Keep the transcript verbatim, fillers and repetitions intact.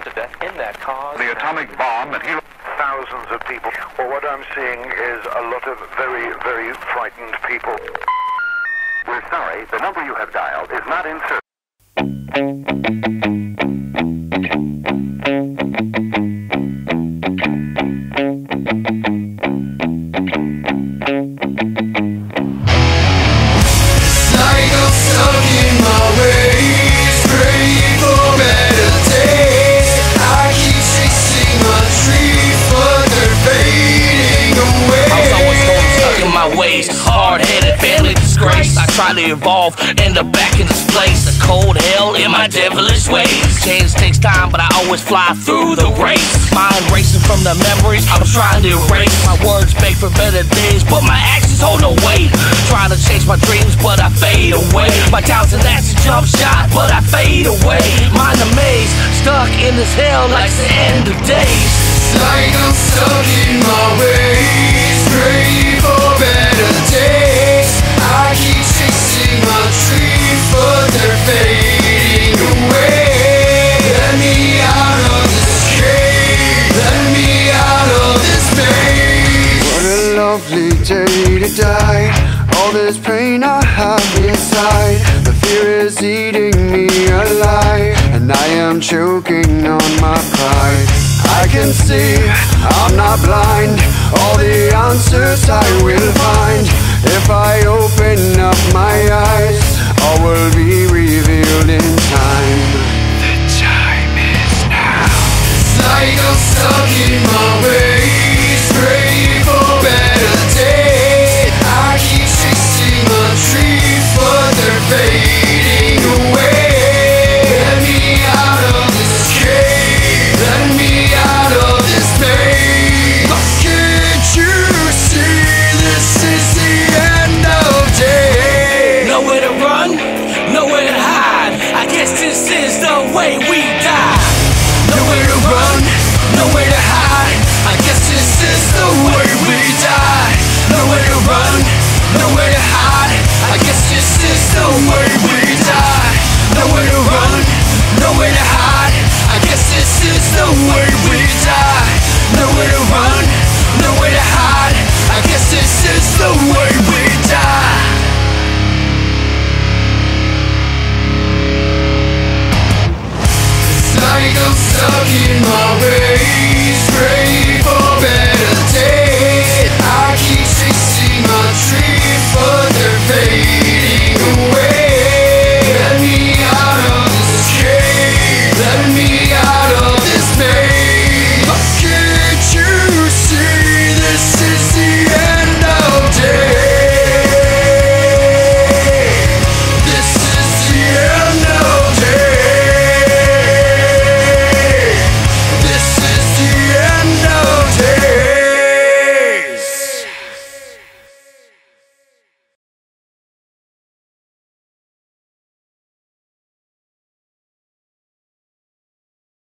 to death in that car. The atomic bomb and he... Thousands of people. Well, what I'm seeing is a lot of very, very frightened people. We're sorry, the number you have dialed is not in service. Like I'm stuck in my ways, praying for better days. I keep chasing my dreams, but they're fading away. I was always home, stuck in my ways, hard-headed, family disgrace. I try to evolve, end up back in this place. A cold hell in my devilish ways. Change takes time, but I always fly through the race. Mind racing from the memories I was trying to erase. My words beg for better days, but my actions hold no weight. Trying to chase my dreams, but I fade away. My doubts and that's a jump shot, but I fade away. Mind a maze, stuck in this hell like the end of days. Like I'm stuck in my ways, praying for better days. I keep chasing my dreams, but they're fading away. Let me out of this cave, let me out of this maze. What a lovely day to die. All this pain I have inside, the fear is eating me alive, and I am choking on my pride. I can see, I'm not blind, all the answers I will find. If I open up my eyes, all will be revealed in time. The time is now. It's like I'm stuck in my ways, praying for better days. I keep chasing my dreams, but they're fading away. Let me out of this cave, let me out of this maze. Can't you see this is the end of day? Nowhere to run, nowhere to hide. I guess this is the way we die. Nowhere to run, nowhere to hide. I guess this is the way we die. Nowhere to run, nowhere to hide. I guess this is the way we die. Nowhere to run, nowhere to hide. I guess this is the way we die. Nowhere to run, nowhere to hide. I guess this is the way we die. It's like I'm stuck in my ways, praying for